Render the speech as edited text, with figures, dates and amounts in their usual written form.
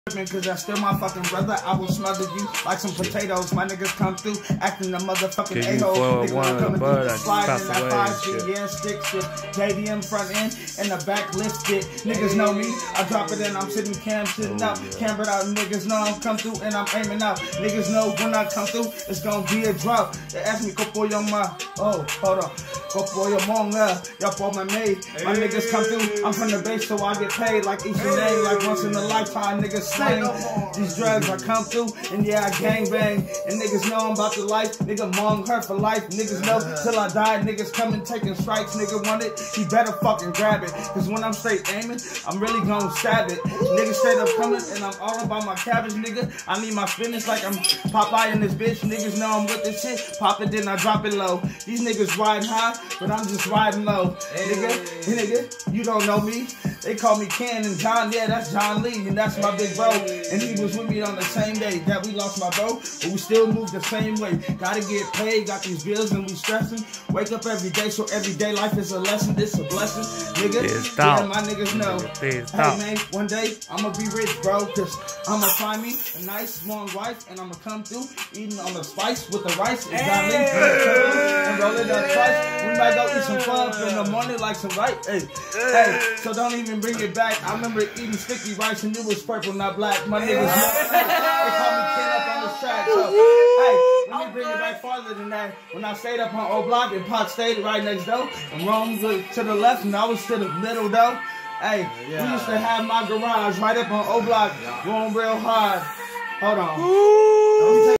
Cause that's still my fucking brother. I will smother you like some potatoes. My niggas come through acting the motherfucking a-hole. Niggas coming through sliding in that 5G, yeah, stick shit. JDM front end and the back lift it. Niggas know me. I drop it in, I'm sitting cam, sitting up. Cambered out, niggas know I'm come through and I'm aiming out. Niggas know when I come through, it's gonna be a drop. They ask me, go for your ma. Oh, hold on. Go for your monga. Y'all for my maid. My niggas come through. I'm from the base, so I get paid like each and every, like once in a lifetime. Niggas slang. These drugs I come through, and yeah, I gang bang. And niggas know I'm about the life. Nigga mong her for life. Niggas know till I die. Niggas coming taking strikes. Nigga want it, he better fucking grab it. Cause when I'm straight aiming, I'm really gonna stab it. Niggas straight up coming, and I'm all about my cabbage, nigga. I need my spinach like I'm Popeye in this bitch. Niggas know I'm with this shit. Pop it, then I drop it low. These niggas riding high, but I'm just riding low. Nigga, you don't know me. They call me Ken and John, yeah, that's John Lee, and that's my big bro. And he was with me on the same day that we lost my bro, but we still move the same way. Gotta get paid, got these bills and we stressing. Wake up every day, so everyday life is a lesson. This a blessing, nigga. Yeah, my niggas know. Hey man, one day I'ma be rich, bro, cause I'ma find me a nice long wife and I'ma come through eating on the spice with the rice. It's John Lee and roll it up twice. We might go eat some clubs in the morning like some rice. Hey, so don't even bring it back. I remember eating sticky rice and it was purple, not black. My niggas, they call me Ken up on the track. So, hey, let me bring it back farther than that. When I stayed up on O Block and Pac stayed right next door, and Rome to the left and I was to the middle though. Hey, we used to have my garage right up on O Block, going real hard. Hold on.